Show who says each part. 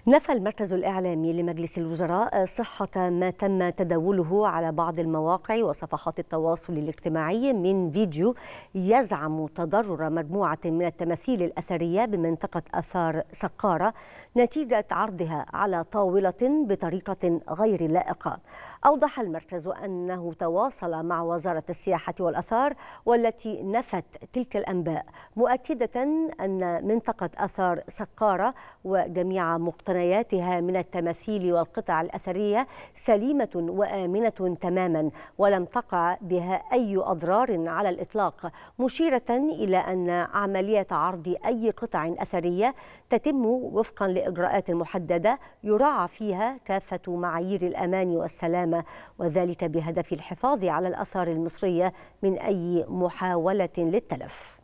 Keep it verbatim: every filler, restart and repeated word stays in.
Speaker 1: نفى المركز الإعلامي لمجلس الوزراء صحة ما تم تداوله على بعض المواقع وصفحات التواصل الاجتماعي من فيديو يزعم تضرر مجموعة من التماثيل الأثرية بمنطقة آثار سقارة نتيجة عرضها على طاولة بطريقة غير لائقة. أوضح المركز أنه تواصل مع وزارة السياحة والآثار والتي نفت تلك الأنباء، مؤكدة أن منطقة آثار سقارة وجميع مقتنياتها من التماثيل والقطع الأثرية سليمة وآمنة تماما ولم تقع بها أي أضرار على الإطلاق، مشيرة إلى أن عملية عرض أي قطع أثرية تتم وفقا لإجراءات محددة يراعى فيها كافة معايير الأمان والسلامة، وذلك بهدف الحفاظ على الآثار المصرية من أي محاولة للتلف.